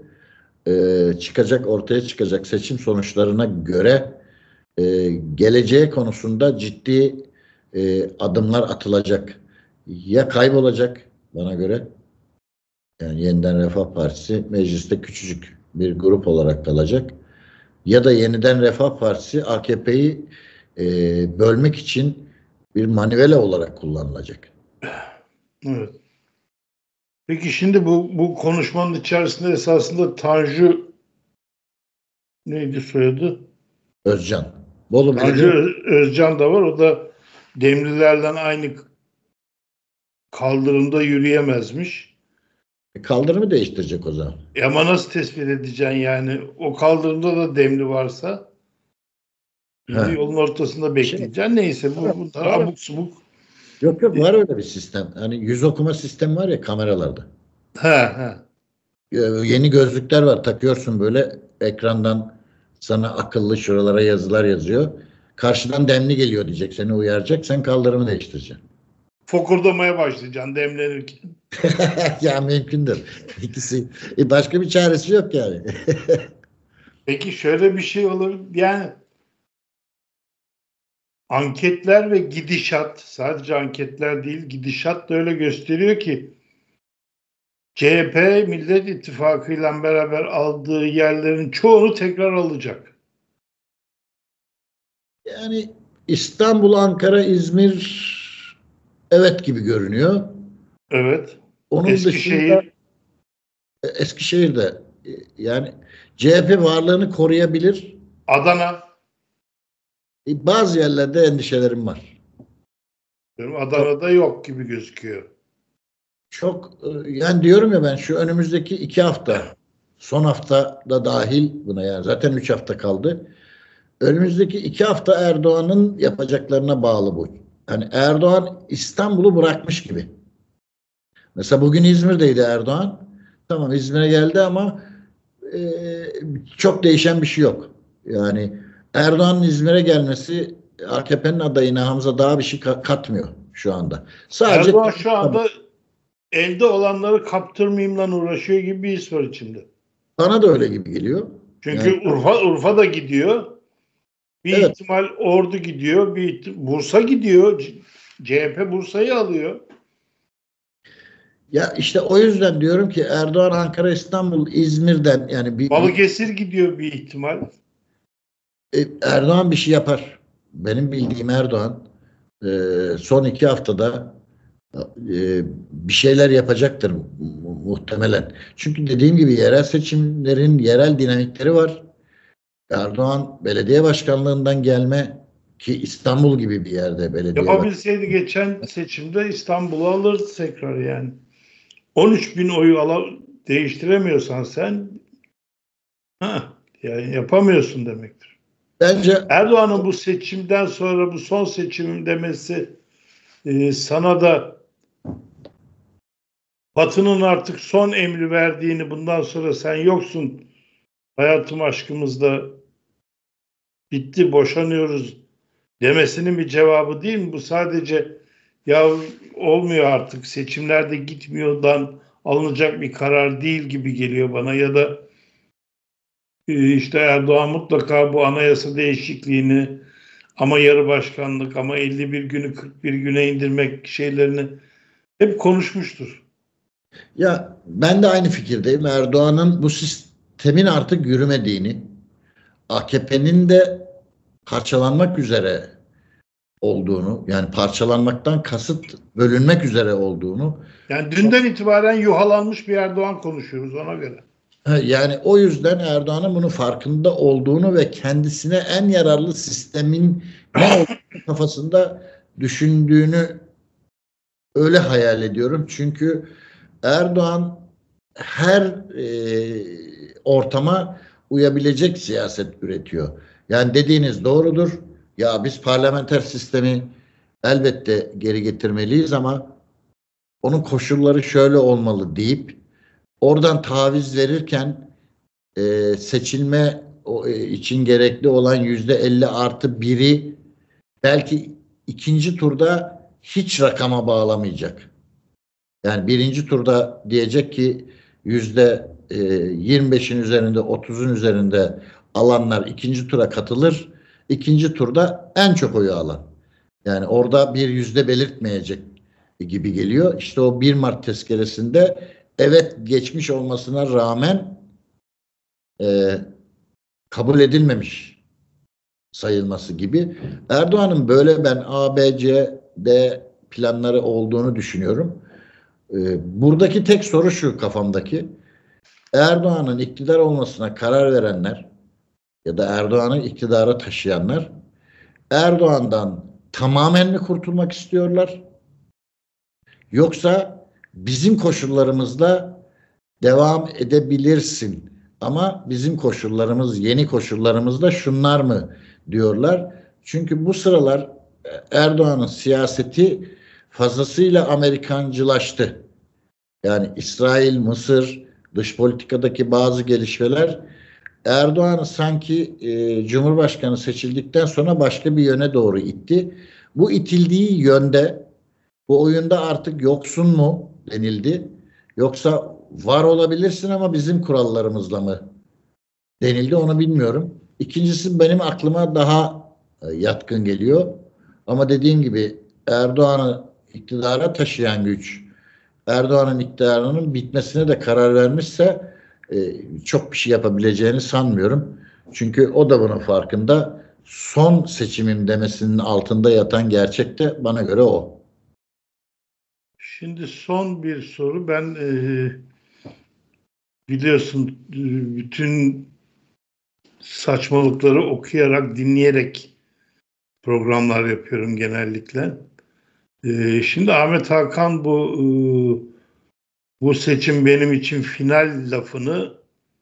ortaya çıkacak seçim sonuçlarına göre geleceğe konusunda ciddi adımlar atılacak. Ya kaybolacak bana göre, yani Yeniden Refah Partisi mecliste küçücük bir grup olarak kalacak, ya da Yeniden Refah Partisi AKP'yi bölmek için bir manivela olarak kullanılacak. Evet. Peki şimdi bu konuşmanın içerisinde esasında Tanju neydi soyadı? Özcan. Bolu Tanju Belediye Özcan da var. O da Demlilerden aynı kaldırımda yürüyemezmiş. kaldırımı değiştirecek o zaman. Ama nasıl tespit edeceksin yani? O kaldırımda da Demli varsa Ha. yolun ortasında bekleyeceksin. Neyse bunlar Var. abuk subuk. Yok var öyle bir sistem. Hani yüz okuma sistemi var ya kameralarda. Ha. Yeni gözlükler var. Takıyorsun böyle ekrandan sana akıllı şuralara yazılar yazıyor. Karşıdan demli geliyor diyecek. Seni uyaracak. Sen kaldırımı değiştireceksin. Fokurdamaya başlayacaksın demlenirken. Ya mümkündür. İkisi. Başka bir çaresi yok yani. Peki şöyle bir şey olur. Yani anketler ve gidişat, sadece anketler değil, gidişat da öyle gösteriyor ki CHP Millet İttifakı ile beraber aldığı yerlerin çoğunu tekrar alacak. Yani İstanbul, Ankara, İzmir evet gibi görünüyor. Evet. Onun dışında Eskişehir, Eskişehir'de yani CHP varlığını koruyabilir. Adana. Bazı yerlerde endişelerim var. Çok, Adana'da yok gibi gözüküyor. çok yani diyorum ya ben şu önümüzdeki 2 hafta son hafta da dahil buna yani zaten 3 hafta kaldı. Önümüzdeki 2 hafta Erdoğan'ın yapacaklarına bağlı bu. Yani Erdoğan İstanbul'u bırakmış gibi. Mesela bugün İzmir'deydi Erdoğan. Tamam İzmir'e geldi ama e, çok değişen bir şey yok. Yani Erdoğan'ın İzmir'e gelmesi AKP'nin adayına Hamza daha bir şey katmıyor şu anda. Sadece Erdoğan şu anda elde olanları kaptırmayayımla uğraşıyor gibi bir his var içimde. bana da öyle gibi geliyor. Yani, Çünkü Urfa da gidiyor. Bir evet. ihtimal Ordu gidiyor. Bursa gidiyor. CHP Bursa'yı alıyor. Ya işte o yüzden diyorum ki Erdoğan Ankara, İstanbul, İzmir'den yani Balıkesir gidiyor bir ihtimal. Erdoğan bir şey yapar. Benim bildiğim Erdoğan son 2 haftada bir şeyler yapacaktır muhtemelen. Çünkü dediğim gibi yerel seçimlerin yerel dinamikleri var. Erdoğan belediye başkanlığından gelme ki İstanbul gibi bir yerde belediye başkanı. Yapabilseydi geçen seçimde İstanbul'u alır tekrar yani. 13 bin oyu değiştiremiyorsan sen yani yapamıyorsun demektir. Bence Erdoğan'ın bu seçimden sonra bu son seçimim demesi sana da Batı'nın artık son emri verdiğini bundan sonra sen yoksun hayatım aşkımızda bitti boşanıyoruz demesinin bir cevabı değil mi? Bu sadece ya olmuyor artık seçimlerde gitmiyordan alınacak bir karar değil gibi geliyor bana ya da işte Erdoğan mutlaka bu anayasa değişikliğini ama yarı başkanlık ama 51 günü 41 güne indirmek şeylerini hep konuşmuştur. ya ben de aynı fikirdeyim. Erdoğan'ın bu sistemin artık yürümediğini, AKP'nin de parçalanmak üzere olduğunu, yani parçalanmaktan kasıt bölünmek üzere olduğunu. Yani dünden itibaren yuhalanmış bir Erdoğan konuşuyoruz ona göre. Yani o yüzden Erdoğan'ın bunun farkında olduğunu ve kendisine en yararlı sistemin ne olduğunu kafasında düşündüğünü öyle hayal ediyorum. Çünkü Erdoğan her ortama uyabilecek siyaset üretiyor. Yani dediğiniz doğrudur. Ya biz parlamenter sistemi elbette geri getirmeliyiz ama onun koşulları şöyle olmalı deyip oradan taviz verirken seçilme için gerekli olan %50+1'i belki ikinci turda hiç rakama bağlamayacak. Yani birinci turda diyecek ki %25'in üzerinde 30'un üzerinde alanlar ikinci tura katılır. İkinci turda en çok oyu alan. Yani orada bir yüzde belirtmeyecek gibi geliyor. İşte o 1 Mart tezkeresinde evet geçmiş olmasına rağmen e, kabul edilmemiş sayılması gibi. Erdoğan'ın böyle ben A, B, C, D planları olduğunu düşünüyorum. Buradaki tek soru şu kafamdaki. Erdoğan'ın iktidar olmasına karar verenler ya da Erdoğan'ı iktidara taşıyanlar Erdoğan'dan tamamen mi kurtulmak istiyorlar? Yoksa bizim koşullarımızda devam edebilirsin ama bizim koşullarımız, yeni koşullarımızda şunlar mı diyorlar? Çünkü bu sıralar Erdoğan'ın siyaseti fazlasıyla Amerikancılaştı. Yani İsrail, Mısır, dış politikadaki bazı gelişmeler Erdoğan'ı sanki Cumhurbaşkanı seçildikten sonra başka bir yöne doğru itti. Bu itildiği yönde bu oyunda artık yoksun mu denildi? Yoksa var olabilirsin ama bizim kurallarımızla mı denildi onu bilmiyorum. İkincisi benim aklıma daha yatkın geliyor. Ama dediğim gibi Erdoğan'ı iktidara taşıyan güç Erdoğan'ın iktidarının bitmesine de karar vermişse çok bir şey yapabileceğini sanmıyorum. Çünkü o da bunun farkında. Son seçimim demesinin altında yatan gerçek de bana göre o. Şimdi son bir soru. Ben biliyorsun bütün saçmalıkları okuyarak, dinleyerek programlar yapıyorum genellikle. Şimdi Ahmet Hakan bu seçim benim için final lafını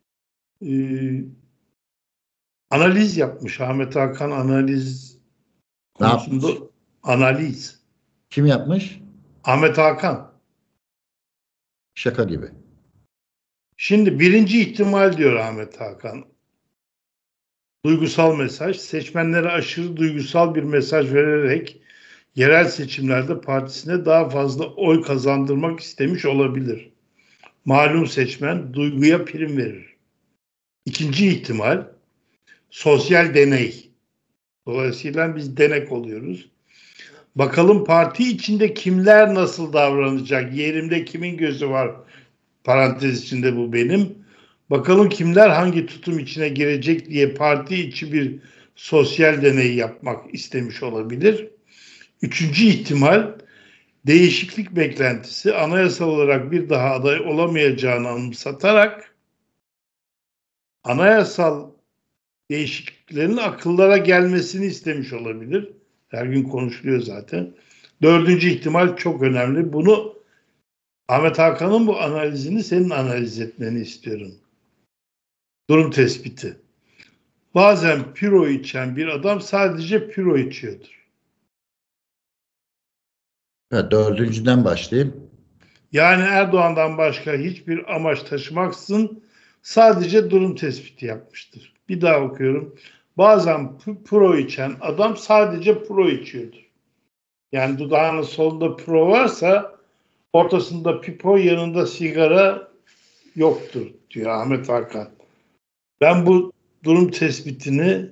analiz yapmış. Ahmet Hakan analiz konusunda analiz. Kim yapmış? Ahmet Hakan. Şaka gibi. Şimdi birinci ihtimal diyor Ahmet Hakan. Duygusal mesaj. Seçmenlere aşırı duygusal bir mesaj vererek yerel seçimlerde partisine daha fazla oy kazandırmak istemiş olabilir. Malum seçmen duyguya prim verir. İkinci ihtimal sosyal deney. Dolayısıyla biz denek oluyoruz. Bakalım parti içinde kimler nasıl davranacak? Yerimde kimin gözü var? Parantez içinde bu benim. Bakalım kimler hangi tutum içine girecek diye parti içi bir sosyal deney yapmak istemiş olabilir. Üçüncü ihtimal değişiklik beklentisi anayasal olarak bir daha aday olamayacağını anımsatarak anayasal değişikliklerin akıllara gelmesini istemiş olabilir. Her gün konuşuluyor zaten. Dördüncü ihtimal çok önemli. Bunu Ahmet Hakan'ın bu analizini senin analiz etmeni istiyorum. Durum tespiti. Bazen püro içen bir adam sadece püro içiyordur. Evet, dördüncüden başlayayım. Yani Erdoğan'dan başka hiçbir amaç taşımaksızın sadece durum tespiti yapmıştır. Bir daha okuyorum. Bazen pro içen adam sadece pro içiyordur. Yani dudağının solunda pro varsa ortasında pipo, yanında sigara yoktur diyor Ahmet Hakan. Ben bu durum tespitini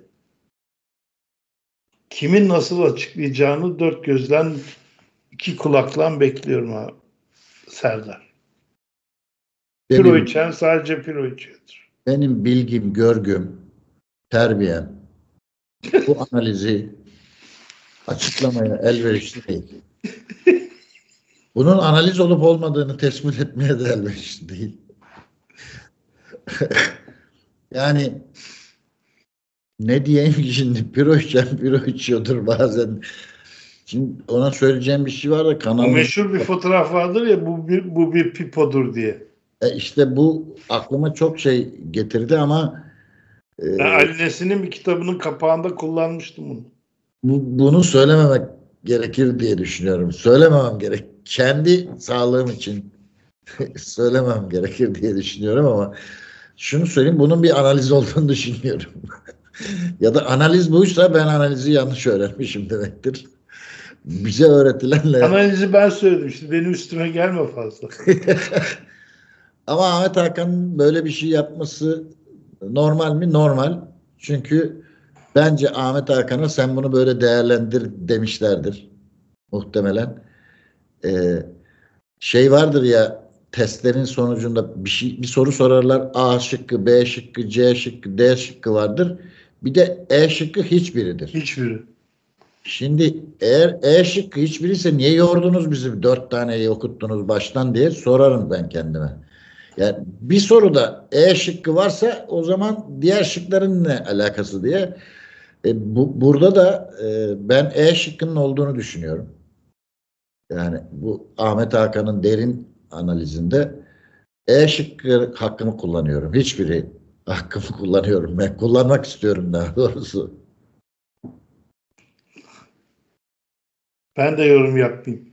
kimin nasıl açıklayacağını dört gözle, iki kulakla bekliyorum abi, Serdar. Piro içen sadece piro içiyordur. Benim bilgim, görgüm, terbiyem bu analizi açıklamaya elverişli değil. Bunun analiz olup olmadığını tespit etmeye de elverişli değil. Yani ne diyeyim ki şimdi piro içen piro içiyordur bazen. Şimdi ona söyleyeceğim bir şey var da Bu meşhur bir fotoğraf vardır ya, bu bir pipodur diye. İşte bu aklıma çok şey getirdi ama Ben Ali Nesin'in bir kitabının kapağında kullanmıştım bunu. Bunu söylememek gerekir diye düşünüyorum. Söylememem gerek. Kendi sağlığım için söylemem gerekir diye düşünüyorum ama şunu söyleyeyim, bunun bir analiz olduğunu düşünüyorum. Ya da analiz buysa ben analizi yanlış öğrenmişim demektir. Bize öğretilenle... Analizi ben söyledim işte, benim üstüme gelme fazla. Ama Ahmet Hakan'ın böyle bir şey yapması normal mi? Normal. Çünkü bence Ahmet Hakan'a sen bunu böyle değerlendir demişlerdir. Muhtemelen. Şey vardır ya, testlerin sonucunda bir soru sorarlar. A şıkkı, B şıkkı, C şıkkı, D şıkkı vardır. Bir de E şıkkı hiçbiridir. Hiçbiri. Şimdi eğer E şıkkı hiçbiriyse niye yordunuz bizi 4 taneyi okuttunuz baştan diye sorarım ben kendime. Yani bir soruda E şıkkı varsa o zaman diğer şıkların ne alakası diye. Burada da ben E şıkkının olduğunu düşünüyorum. Yani bu Ahmet Hakan'ın derin analizinde E şıkkı hakkımı kullanıyorum. Hiçbiri hakkımı kullanıyorum. Ben kullanmak istiyorum daha doğrusu. Ben de yorum yapmayayım.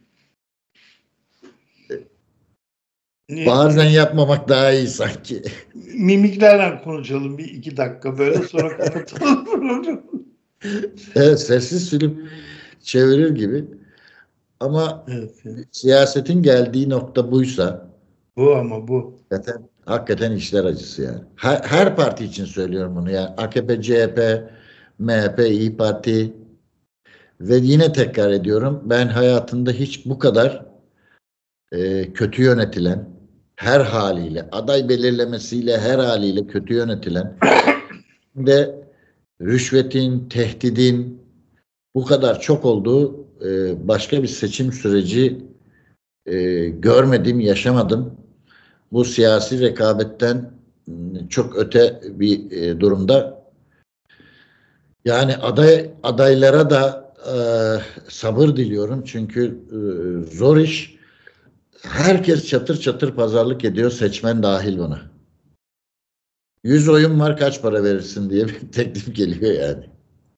Bazen yapmamak daha iyi sanki. Mimiklerle konuşalım bir 2 dakika böyle sonra kapatalım programı. Evet, sessiz film çevirir gibi. Ama Evet, yani. siyasetin geldiği nokta buysa Bu ama bu. hakikaten işler acısı yani. Her parti için söylüyorum bunu yani. AKP, CHP, MHP, İYİ Parti ve yine tekrar ediyorum ben hayatımda hiç bu kadar kötü yönetilen her haliyle aday belirlemesiyle her haliyle kötü yönetilen de rüşvetin, tehdidin bu kadar çok olduğu başka bir seçim süreci görmedim, yaşamadım. Bu siyasi rekabetten çok öte bir durumda. Yani adaylara da sabır diliyorum çünkü zor iş. Herkes çatır çatır pazarlık ediyor, seçmen dahil buna. 100 oyun var kaç para verirsin diye bir teklif geliyor yani.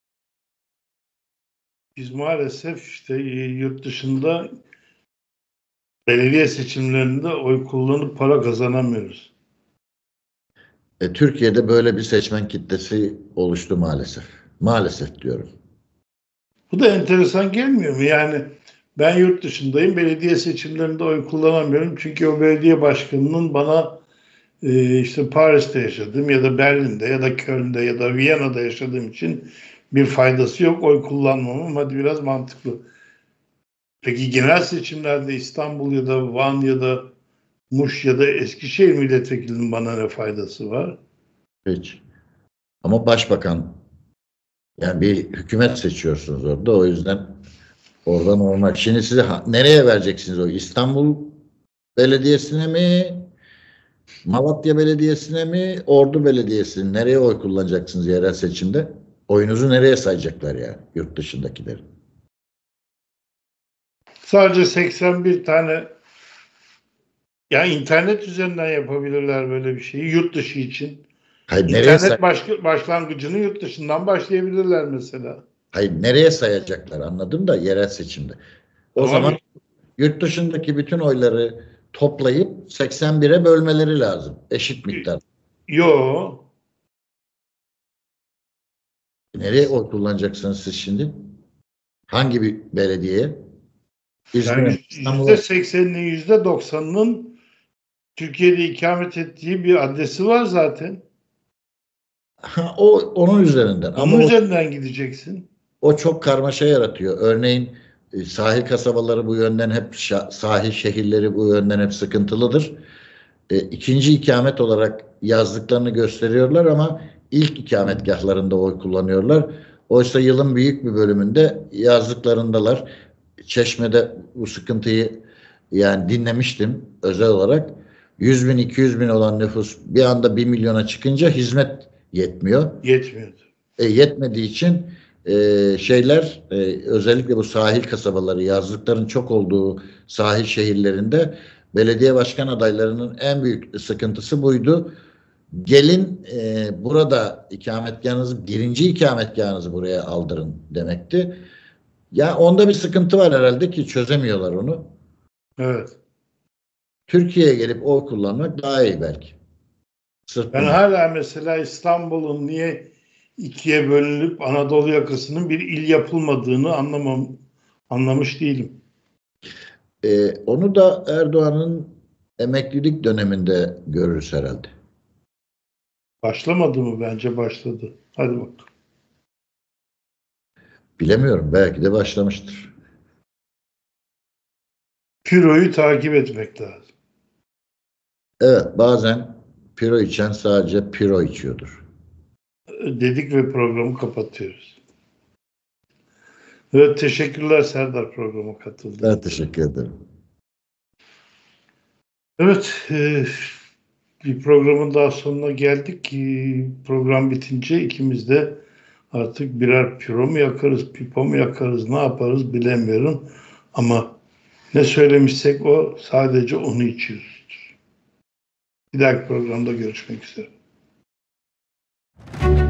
Biz maalesef işte yurt dışında belediye seçimlerinde oy kullanıp para kazanamıyoruz. Türkiye'de böyle bir seçmen kitlesi oluştu maalesef. Maalesef diyorum. Bu da enteresan gelmiyor mu? Yani ben yurt dışındayım, belediye seçimlerinde oy kullanamıyorum. Çünkü o belediye başkanının bana işte Paris'te yaşadığım ya da Berlin'de ya da Köln'de ya da Viyana'da yaşadığım için bir faydası yok. Oy kullanmamam. Hadi biraz mantıklı. Peki genel seçimlerde İstanbul ya da Van ya da Muş ya da Eskişehir milletvekilinin bana ne faydası var? Hiç. Ama başbakan yani bir hükümet seçiyorsunuz orada. O yüzden oradan olmak. Şimdi size nereye vereceksiniz o? İstanbul Belediyesi'ne mi? Malatya Belediyesi'ne mi? Ordu Belediyesi'ne nereye oy kullanacaksınız yerel seçimde? Oyunuzu nereye sayacaklar yani yurt dışındakilerin? Sadece 81 tane yani internet üzerinden yapabilirler böyle bir şeyi yurt dışı için. Hayır nereye İnternet başlangıcını yurt dışından başlayabilirler mesela. Hayır nereye sayacaklar anladım da yerel seçimde. O Tamam. zaman yurt dışındaki bütün oyları toplayıp 81'e bölmeleri lazım. Eşit miktar. Yo. Nereye oy kullanacaksınız siz şimdi? Hangi bir belediyeye? İzmir'e, Yani İstanbul'a? %80'inin %90'ının Türkiye'de ikamet ettiği bir adresi var zaten. Onun üzerinden. Ama Onun üzerinden gideceksin. o çok karmaşa yaratıyor. Örneğin sahil kasabaları bu yönden hep sahil şehirleri bu yönden hep sıkıntılıdır. İkinci ikamet olarak yazdıklarını gösteriyorlar ama ilk ikametgahlarında oy kullanıyorlar. Oysa yılın büyük bir bölümünde yazdıklarındalar. Çeşme'de bu sıkıntıyı yani dinlemiştim özel olarak. 100 bin 200 bin olan nüfus bir anda 1 milyona çıkınca hizmet yetmiyor. Yetmiyordu. Yetmediği için özellikle bu sahil kasabaları yazlıkların çok olduğu sahil şehirlerinde belediye başkan adaylarının en büyük sıkıntısı buydu. Gelin burada birinci ikametgahınızı buraya aldırın demekti. Ya onda bir sıkıntı var herhalde ki çözemiyorlar onu. Evet. Türkiye'ye gelip oy kullanmak daha iyi belki. Sırf Ben bunu. hala mesela İstanbul'un niye ikiye bölünüp Anadolu yakasının bir il yapılmadığını anlamış değilim. Onu da Erdoğan'ın emeklilik döneminde görürüz herhalde. Başlamadı mı? Bence başladı. Hadi bak. Bilemiyorum. Belki de başlamıştır. Piro'yu takip etmek lazım. Evet, bazen piro içen sadece piro içiyordur. Dedik ve programı kapatıyoruz. Evet, teşekkürler Serdar, programa katıldın. Ben teşekkür ederim. Evet, bir programın daha sonuna geldik. Program bitince ikimiz de artık birer piro mu yakarız, pipo mu yakarız, ne yaparız bilemiyorum. Ama ne söylemişsek o, sadece onu içiyoruz. Bir dahaki programda görüşmek üzere.